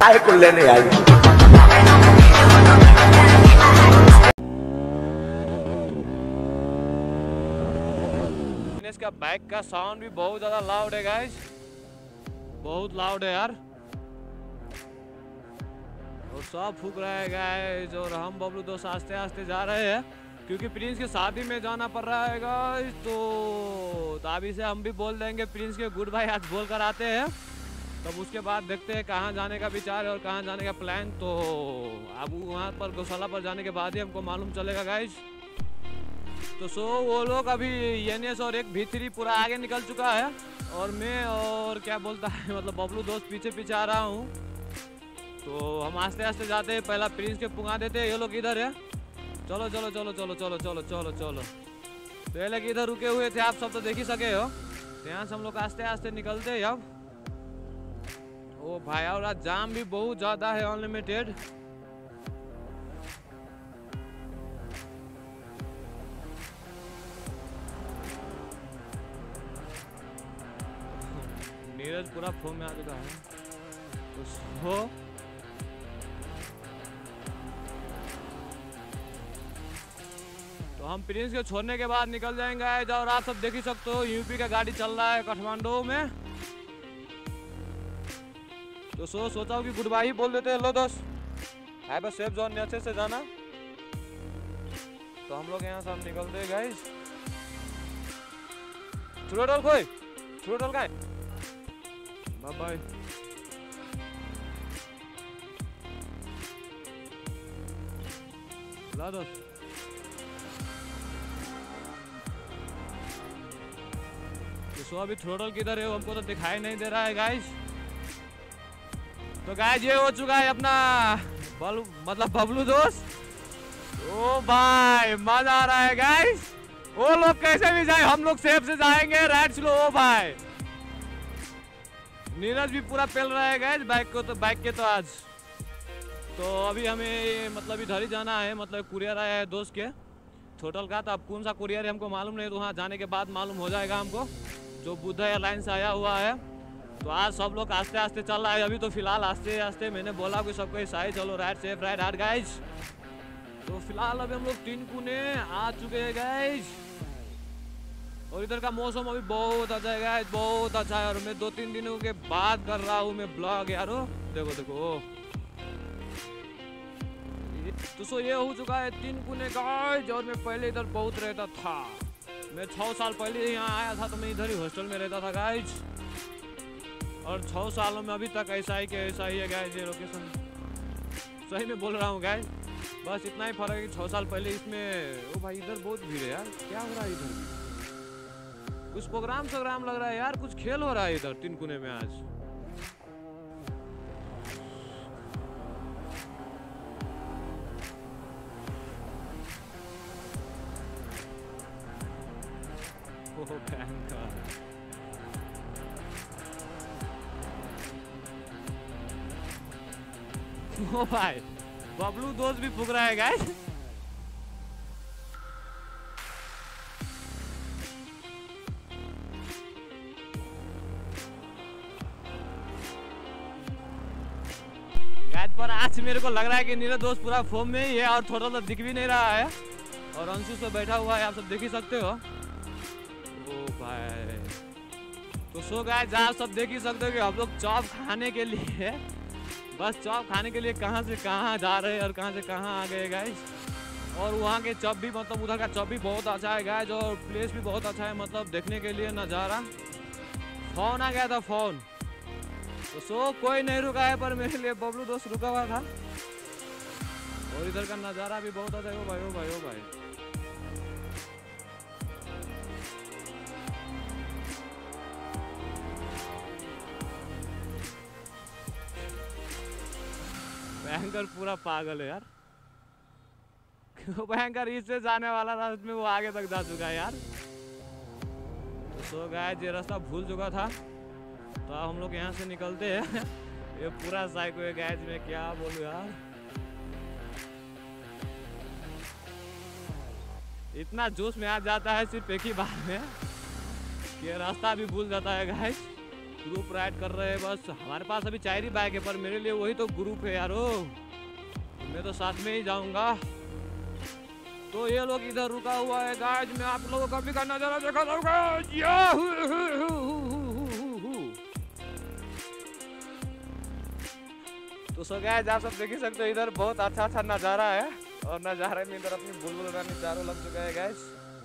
काय को लेने आई। इसका बाइक का साउंड भी बहुत ज्यादा लाउड है गाइस, बहुत लाउड है यार। और सब फूक रहा है गाइस, और हम बबलू दोस्त आस्ते आस्ते जा रहे हैं क्योंकि प्रिंस की शादी में जाना पड़ रहा है गाइस। तो अभी से हम भी बोल देंगे प्रिंस के गुड बाय आज बोल कर आते हैं, तब उसके बाद देखते हैं कहाँ जाने का विचार है और कहाँ जाने का प्लान। तो अब वहाँ पर गौशाला पर जाने के बाद ही हमको मालूम चलेगा गाइस। तो वो लोग अभी एनएस और एक V3 पूरा आगे निकल चुका है, और मैं और क्या बोलता है मतलब बबलू दोस्त पीछे पीछे आ रहा हूँ। तो हम आस्ते आस्ते जाते हैं, पहला प्रिंस के पुंगा देते हैं। ये लोग इधर है, चलो चलो चलो चलो चलो चलो चलो चलो। तो ये लोग इधर रुके हुए थे, आप सब तो देख ही सके हो। तो यहाँ से हम लोग आस्ते आस्ते निकलते हैं अब। ओ भाई, और आज जाम भी बहुत ज़्यादा है, अनलिमिटेड। नीरज पूरा फोन में आ चुका है। तो हम प्रिंस के छोड़ने के बाद निकल जाएंगे। और आप सब देख ही सकते हो यूपी का गाड़ी चल रहा है काठमांडू में। तो सोचा कि गुड बाय ही बोल देते हैं। हेलो दोस्त, हैव अ सेफ जोन, अच्छे से जाना। तो हम लोग यहाँ से हम निकलते हैं गाइस। थ्रोटल कोई थ्रोटल का बाय बाय। ला दोस्त, तो अभी थ्रोटल किधर है हमको तो दिखाई नहीं दे रहा है गाइस। तो गाइस ये हो चुका है अपना मतलब बबलू दोस्त। ओ भाई मजा आ रहा है गाइस। वो लोग कैसे भी जाए, हम लोग सेफ से जाएंगे, राइट स्लो। ओ भाई नीरज भी पूरा पेल रहा है गाइस बाइक के तो आज। तो अभी हमें मतलब इधर ही जाना है, मतलब कुरियर आया है दोस्त के थ्रोटल का। तो अब कौन सा कुरियर है हमको मालूम नहीं, तो वहाँ जाने के बाद मालूम हो जाएगा हमको। जो बुद्धा एयरलाइन से आया हुआ है। तो आज सब लोग आस्ते आस्ते चल रहा है अभी। तो फिलहाल आस्ते आस्ते मैंने बोला कि सबको ऐसा ही चलो, ride safe ride hard guys. तो फिलहाल अभी हम लोग टिनकुने आ चुके हैं गाइज। और इधर का मौसम अभी बहुत अच्छा है गाइज, बहुत अच्छा है। और मैं 2-3 दिनों के बाद कर रहा हूँ मैं ब्लॉग यारो। देखो देखो, तो ये हो चुका है टिनकुने गाइज। और मैं पहले इधर बहुत रहता था, मैं 6 साल पहले यहाँ आया था। तो मैं इधर ही हॉस्टल में रहता था गाइज। और 6 सालों में अभी तक ऐसा ही है गाइज ये लोकेशन। सही में बोल रहा हूँ गाइज, बस इतना ही फर्क है कि 6 साल पहले इसमें। ओ भाई इधर बहुत भीड़ है यार, क्या हो रहा है इधर? कुछ प्रोग्राम लग रहा है यार, कुछ खेल हो रहा है इधर टिनकुने में आज। ओ भयंकर। ओ भाई बबलू दोस्त भी फूक रहा है गाइस। गाइस पर आज मेरे को लग रहा है कि नीरज दोस्त पूरा फॉर्म में ही है, और थोड़ा सा दिख भी नहीं रहा है। और अंशु से बैठा हुआ है, आप सब देख ही सकते हो। ओ भाई तो गाइस आप सब देख ही सकते हो कि हम लोग चॉप खाने के लिए, बस चॉप खाने के लिए कहाँ से कहाँ जा रहे हैं और कहाँ से कहाँ आ गए गाइस। और वहाँ के चॉप भी मतलब उधर का चॉप भी बहुत अच्छा है गाइस, और प्लेस भी बहुत अच्छा है, मतलब देखने के लिए नज़ारा। फोन आ गया था फोन। तो कोई नहीं रुका है, पर मेरे लिए बबलू दोस्त रुका हुआ था। और इधर का नज़ारा भी बहुत अच्छा है। ओ भाई ओ भाई ओ भाई, भयंकर पूरा पागल है यार। भयंकर इससे जाने वाला था, उसमें वो आगे तक जा चुका है यार। तो गाइस ये रास्ता भूल चुका था। तो अब हम लोग यहाँ से निकलते हैं। ये पूरा साइको है गाइस, मैं क्या बोलूं यार। इतना जोश में आ जाता है सिर्फ एक ही बार में कि रास्ता भी भूल जाता है गाइस। ग्रुप राइड कर रहे हैं। बस हमारे पास अभी 4 ही बाइक है, पर मेरे लिए वही तो ग्रुप है यारो। मैं तो साथ में ही जाऊंगा। तो ये लोग इधर रुका हुआ है गाइस, मैं आप लोगों को भी का नजारा दिखा दूंगा। तो सो गाइस आप सब देख ही सकते हो, इधर बहुत अच्छा नजारा है। और नजारे में इधर अपनी बुलबुल रानी चारों लग चुका है गाइस।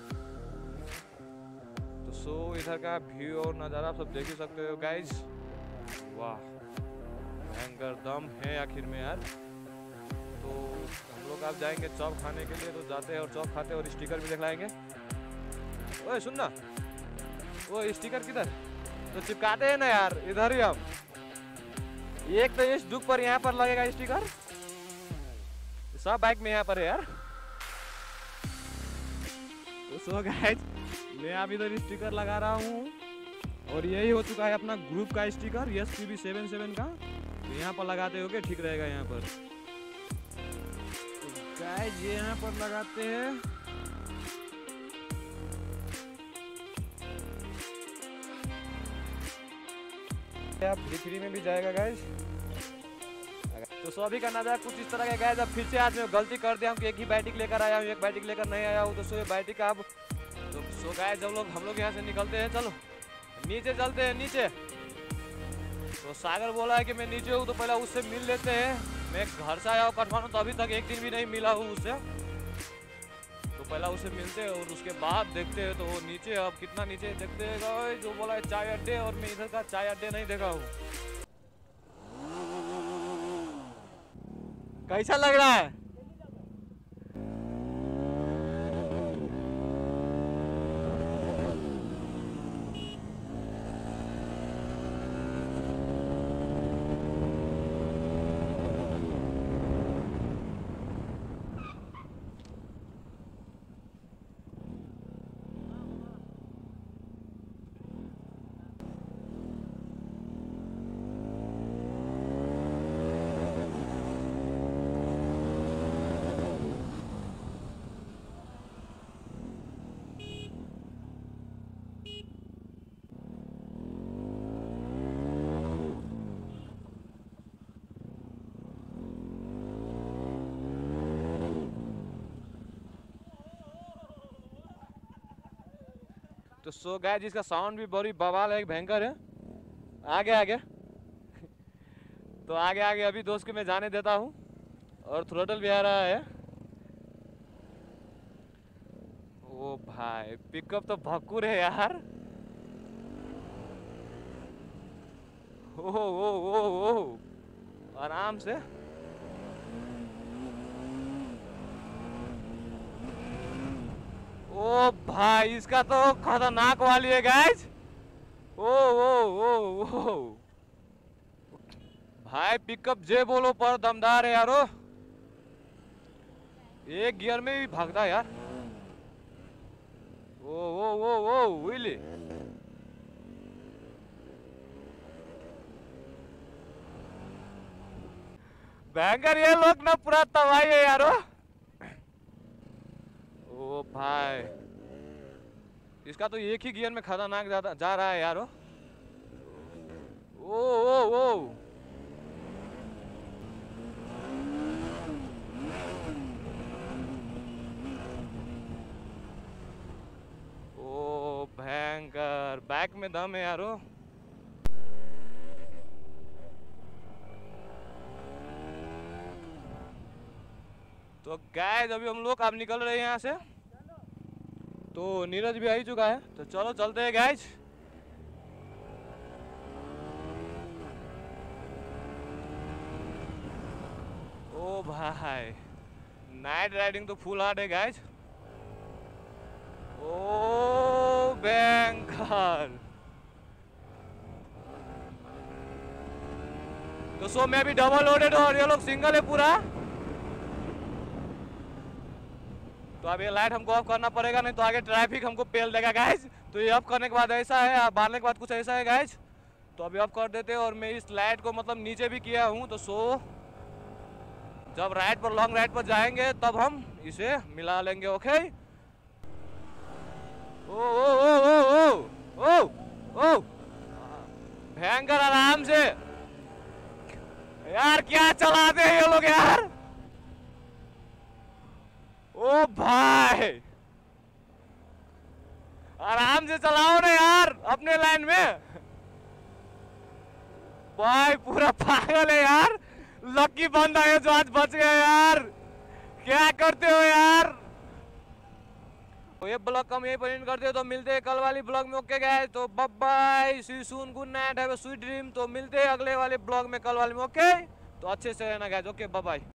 तो सो इधर का व्यू और नजारा आप सब देख ही सकते हो गाइस। वाह भयंकर दम है आखिर में यार। तो हम लोग आप जाएंगे चौक खाने के लिए, तो जाते हैं और चौक खाते हैं और स्टिकर भी दिखलाएंगे। ओए सुन ना, वो स्टिकर किधर तो चिपकाते हैं ना यार, इधर ही हम। एक तो इस दुख पर यहाँ पर लगेगा स्टिकर, सब बाइक में यहाँ पर है यार। तो सो गाइस मैं अब इधर स्टिकर लगा रहा हूँ और यही हो चुका है अपना ग्रुप का स्टिकर SPB77 का। तो यहाँ पर लगाते हो के ठीक रहेगा यहाँ पर। तो गाइस ये यहाँ पर लगाते हैं। आप फ्री में भी जाएगा गाइस। तो सभी का नजारा कुछ इस तरह का गाइस। अब फिर से आज मैं गलती कर दिया हूँ कि एक ही बैटिक लेकर आया हूँ, एक बैटिक लेकर नहीं आया हूँ। तो सो ये बैटिक अब तो सो गाइस जब हम लोग यहाँ से निकलते हैं, चलो नीचे चलते हैं नीचे। तो सागर बोला है कि मैं नीचे हूँ, तो पहले उससे मिल लेते हैं। मैं घर से आया हूँ काठमांडू, तो अभी तक एक दिन भी नहीं मिला हूँ उससे। तो पहला उससे मिलते हैं और उसके बाद देखते हैं तो वो नीचे अब कितना नीचे देखते हैं। जो बोला है चाय अड्डे, और मैं इधर का चाय अड्डे नहीं देखा हूँ। कैसा लग रहा है? तो सो गाइस जिसका साउंड भी बड़ी बवाल है, भयंकर है। आगे आगे तो आगे आगे अभी दोस्त को मैं जाने देता हूँ और थ्रोटल भी आ रहा है। ओ भाई पिकअप तो भक्कुर है यार। ओ आराम से। ओ भाई इसका तो खतरनाक वाली है गाइस। ओ भाई पिकअप जे बोलो पर दमदार है यारो। एक गियर में भी भागता है यार। ओ विली भयंकर ये लोग ना पूरा तबाही है यारो। ओ भाई इसका तो एक ही गियर में खतरनाक जा रहा है यारो। ओ भयंकर बैक में दम है यारो। तो गाइस अभी हम लोग अब निकल रहे हैं यहाँ से। तो नीरज भी आ ही चुका है, तो चलो चलते हैं गाइस। ओ भाई नाइट राइडिंग तो फुल हार्ड है गाइस। ओ भयंकर। तो सो मैं भी डबल लोडेड और ये लोग सिंगल है पूरा। तो अब ये लाइट हमको ऑफ करना पड़ेगा, नहीं तो आगे ट्रैफिक हमको पेल देगा गाइस। तो ये ऑफ करने के बाद ऐसा है, आप बांधने के बाद कुछ ऐसा है गाइस। तो अभी ऑफ कर देते हैं और मैं इस लाइट को मतलब नीचे भी किया हूँ। तो सो जब राइड पर लॉन्ग राइड पर जाएंगे तब हम इसे मिला लेंगे। ओके ओ भयंकर आराम से। यार क्या चलाते हैं ये लोग यार। ओ भाई आराम से चलाओ ना यार अपने लाइन में। भाई पूरा पागल है यार। लकी बंदा है जो आज बच गया यार। क्या करते हो यार। तो ये ब्लॉग हम यही पर एंड करते हो। तो मिलते हैं कल वाली ब्लॉग में। ओके गाइस तो bye bye, see you soon, good night, have a sweet dream. तो मिलते हैं अगले वाले ब्लॉग में कल वाले में। ओके तो अच्छे से रहना गाइस। Okay bye bye.